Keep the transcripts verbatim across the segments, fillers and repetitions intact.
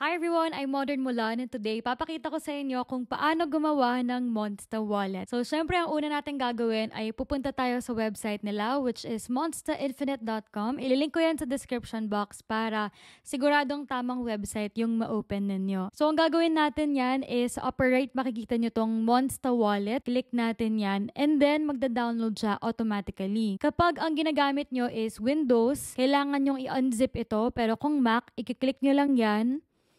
Hi everyone, I'm Modern Mulan and today papakita ko sa inyo kung paano gumawa ng Monsta Wallet. So syempre ang una natin gagawin ay pupunta tayo sa website nila which is monsta infinite dot com. Ililink ko yan sa description box para siguradong tamang website yung ma-open ninyo. So ang gagawin natin yan is sa upper right makikita nyo tong Monsta Wallet. Click natin yan and then magda-download siya automatically. Kapag ang ginagamit nyo is Windows, kailangan nyong i-unzip ito pero kung Mac, i-click nyo lang yan.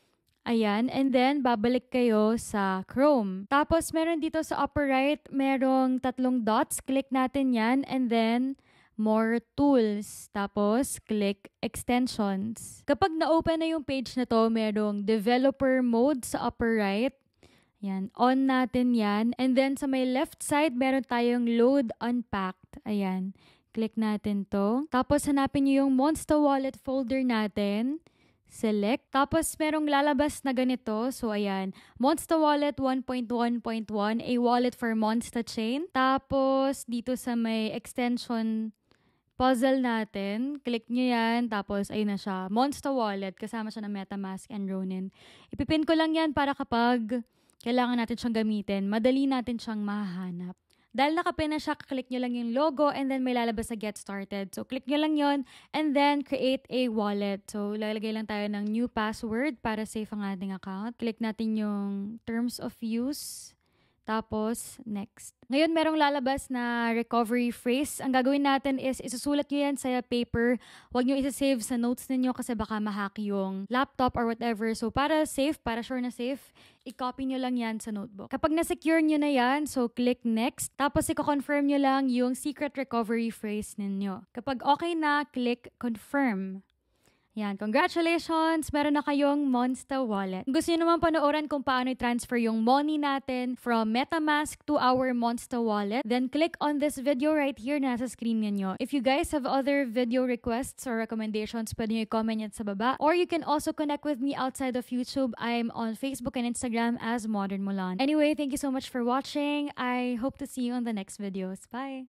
Ayan, and then babalik kayo sa Chrome. Tapos meron dito sa upper right, merong tatlong dots. Click natin yan and then more tools. Tapos click extensions. Kapag na-open na yung page na to, merong developer mode sa upper right. Ayan, on natin yan. And then sa may left side, meron tayong load unpacked. Ayan, click natin to. Tapos hanapin nyo yung Monsta Wallet folder natin. Select. Tapos, merong lalabas na ganito. So, ayan. Monsta Wallet one point one point one, a wallet for Monsta Chain. Tapos, dito sa may extension puzzle natin, click nyo yan. Tapos, ayun na siya. Monsta Wallet. Kasama siya ng MetaMask and Ronin. Ipipin ko lang yan para kapag kailangan natin siyang gamitin, madali natin siyang mahahanap. Dahil nakapin na siya, click nyo lang yung logo and then may lalabas sa Get Started. So, click nyo lang yon and then create a wallet. So, lalagay lang tayo ng new password para safe ang ating account. Click natin yung Terms of Use. Tapos, next. Ngayon, merong lalabas na recovery phrase. Ang gagawin natin is, isusulat nyo yan sa paper. Huwag nyo isa-save sa notes ninyo kasi baka ma-hack yung laptop or whatever. So, para safe, para sure na safe, i-copy nyo lang yan sa notebook. Kapag na-secure nyo na yan, so click next. Tapos, i-confirm nyo lang yung secret recovery phrase ninyo. Kapag okay na, click confirm. Yan, congratulations! Meron na kayong Monsta Wallet. Kung gusto nyo naman panoorin kung paano i-transfer yung money natin from MetaMask to our Monsta Wallet, then click on this video right here na nasa screen ninyo. If you guys have other video requests or recommendations, pwede nyo i-comment yan sa baba. Or you can also connect with me outside of YouTube. I'm on Facebook and Instagram as Modern Mulan. Anyway, thank you so much for watching. I hope to see you on the next videos. Bye!